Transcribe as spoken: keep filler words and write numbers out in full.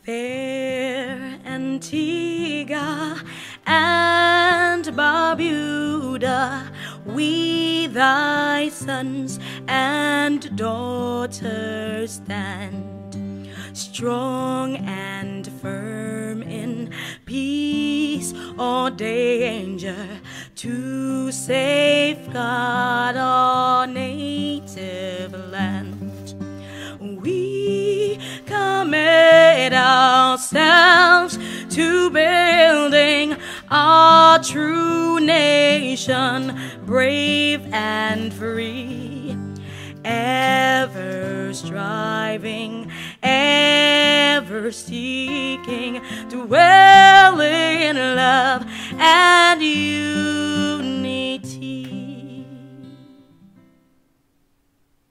fair Antigua and Barbuda, we thy sons and daughters stand, strong and firm in peace or danger, to safeguard our native land. We commit ourselves to building our true nation, brave and free, ever striving, ever seeking, dwell in love and unity.